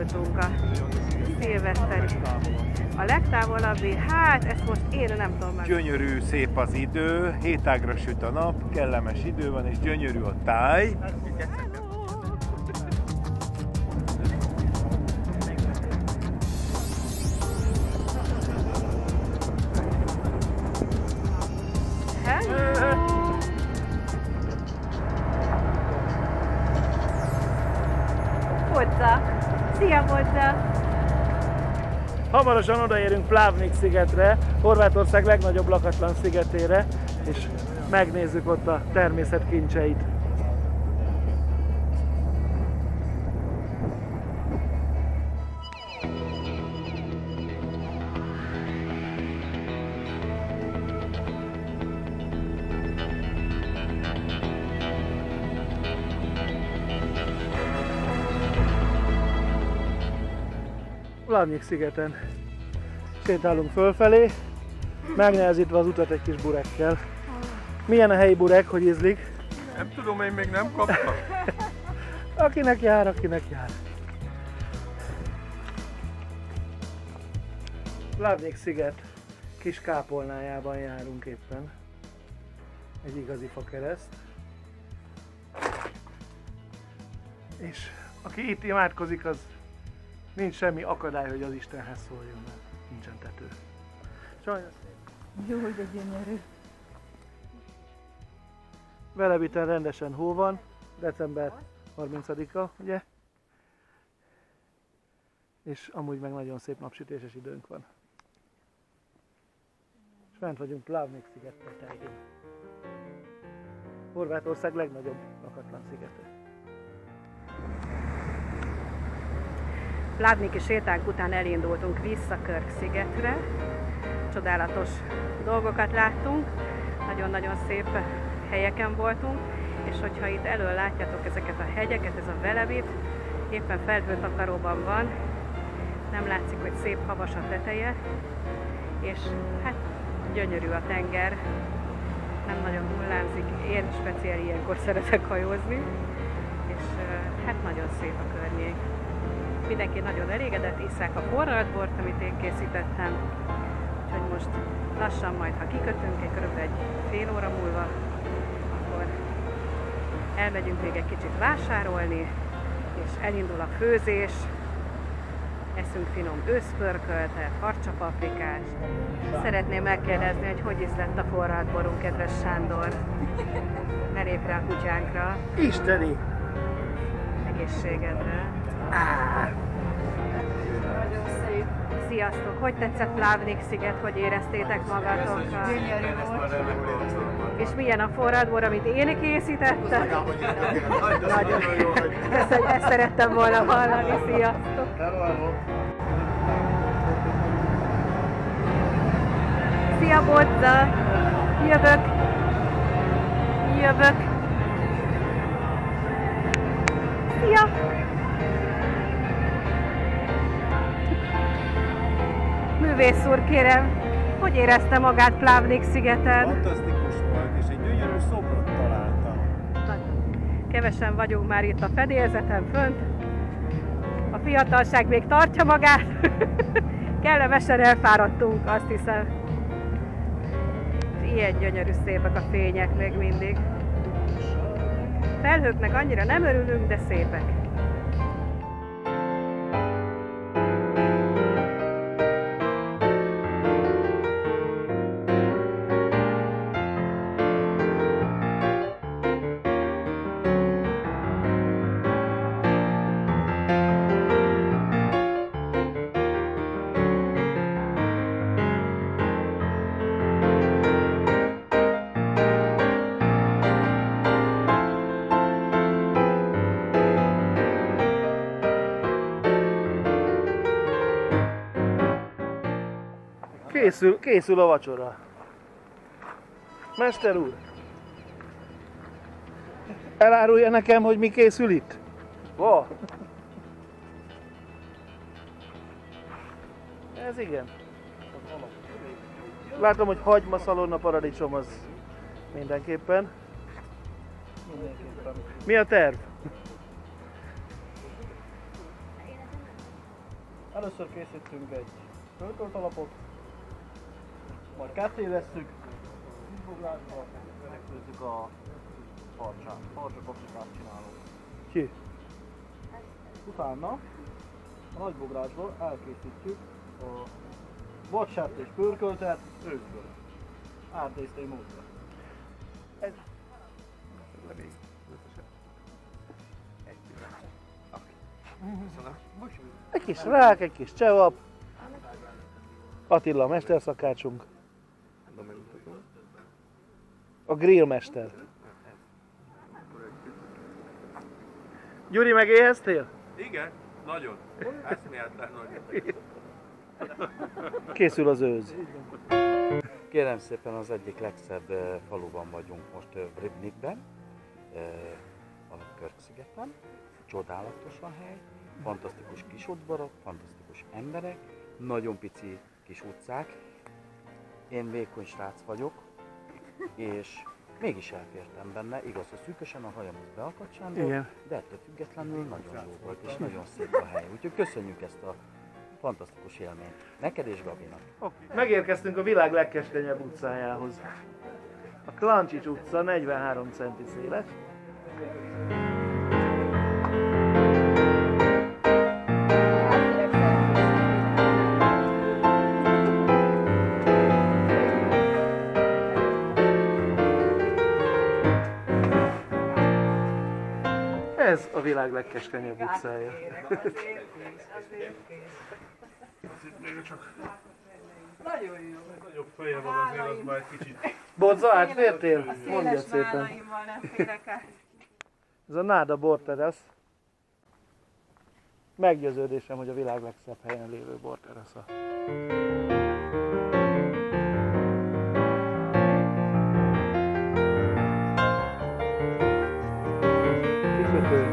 tartunk a szilveszteri. A legtávolabbi, hát ezt most én nem tudom meg. Gyönyörű, szép az idő, hétágra süt a nap, kellemes idő van és gyönyörű a táj. Bodza! Szia, Bodza! Hamarosan odaérünk Plavnik szigetre, Horvátország legnagyobb lakatlan szigetére, és megnézzük ott a természet kincseit. Plavnik szigeten sétálunk fölfelé, megnehezítve az utat egy kis burekkel. Milyen a helyi burek, hogy ízlik? Nem tudom, én még nem kaptam. Akinek jár, akinek jár. Plavnik sziget kis kápolnájában járunk éppen. Egy igazi fakereszt. És aki itt imádkozik, az nincs semmi akadály, hogy az Istenhez szóljon, mert nincsen tető. Sajnos. Jó, de gyönyörű. Velebiten rendesen hó van, december 30-a, ugye? És amúgy meg nagyon szép napsütéses időnk van. És fent vagyunk Plavnik sziget tetején. Horvátország legnagyobb lakatlan szigete. Plavniki sétánk után elindultunk vissza Krk szigetre. Csodálatos dolgokat láttunk, nagyon-nagyon szép helyeken voltunk, és hogyha itt elől látjátok ezeket a hegyeket, ez a Velebit, éppen felhőtakaróban van, nem látszik, hogy szép havas a teteje, és hát gyönyörű a tenger, nem nagyon hullámzik, én speciál ilyenkor szeretek hajózni, és hát nagyon szép a környék. Mindenki nagyon elégedett, isszák a forralt bort, amit én készítettem, úgyhogy most lassan majd, ha kikötünk, körülbelül egy fél óra múlva, akkor elmegyünk még egy kicsit vásárolni, és elindul a főzés, eszünk finom őszpörköltet, harcsapaprikást. Szeretném megkérdezni, hogy hogy ízlett a forralt borunk, kedves Sándor? Ne lépj rá a kutyánkra. Isteni! Egészségedre! Nagyon szép! Sziasztok! Hogy tetszett Plavnik sziget? Hogy éreztétek magatokat? Gyönyörű volt. És milyen a forradbor, amit én készítettem? Nagyon jó. Ezt szerettem volna hallani. Sziasztok! Szia, Bodza! Jövök! Jövök! Szia! Művész úr, kérem, hogy érezte magát Plavnik szigeten? Fantasztikus volt, és egy gyönyörű szobrot találtam. Kevesen vagyunk már itt a fedélzeten fönt. A fiatalság még tartja magát. Kellemesen elfáradtunk, azt hiszem. Ilyen gyönyörű szépek a fények még mindig. Felhőknek annyira nem örülünk, de szépek. Készül a vacsora. Mester úr, elárulja nekem, hogy mi készül itt? Ó. Ez igen. Látom, hogy hagyma, szalonna, paradicsom az mindenképpen. Mi a terv? Először készítünk egy pörkölt alapot, majd ketté vesszük, vízboglásba, megfőzzük a harcsát, harcsapaprikát csinálunk. Ki? Utána a nagybográsból elkészítjük a vadsertés pörköltet őszből. Ártésztei módra. Ez egy kis rák, egy kis csevap. Attila, mesterszakácsunk. A grillmester. Gyuri, megéheztél? Igen, nagyon. Eszméletlen nagyon. Készül az őz. Kérem szépen, az egyik legszebb faluban vagyunk most Ribnikben, a Körk-szigeten. Csodálatos a hely, fantasztikus kis udvarok, fantasztikus emberek, nagyon pici kis utcák. Én vékony srác vagyok, és mégis elfértem benne, igaz, hogy szűkösen a hajam az beakadt Sándor, de ettől függetlenül nagyon jó volt, és nagyon szép a hely. Úgyhogy köszönjük ezt a fantasztikus élményt. Neked és Gabinak. Megérkeztünk a világ legkeskenyebb utcájához. A Klancsics utca 43 centi széles. Ez a világ legkeskenyebb utcája. Nagyon jó. Nagyobb feje van azért, az már egy kicsit. Bodza, átfértél? Mondjad szépen. Nálaimmal nem férek át. Ez a Náda borterasz. Meggyőződésem, hogy a világ legszebb helyen lévő borterasza. Kikötő.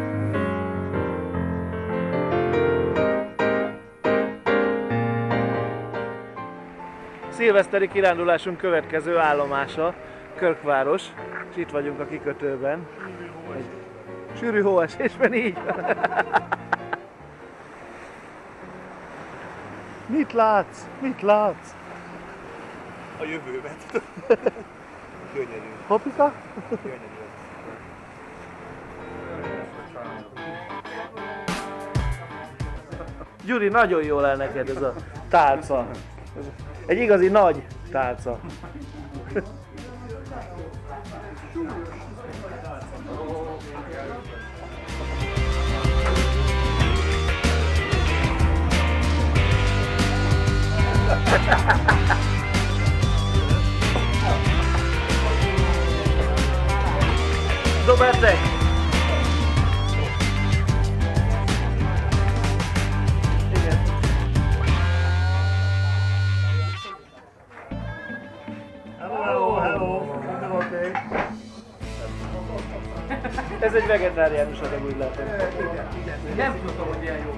Szilveszteri kirándulásunk következő állomása Körkváros, és itt vagyunk a kikötőben. Egy sűrű hóesésben, így van. Mit látsz? Mit látsz? A jövőben. Gyönyörű. Hopika? Gyönyörű. Gyuri, nagyon jól áll neked ez a tálca. Egy igazi nagy tálca. Dobáltek! Igen. Hello. Okay. Ez egy vegetáriánus adag, úgy látom. Nem tudtam, hogy ilyen jó.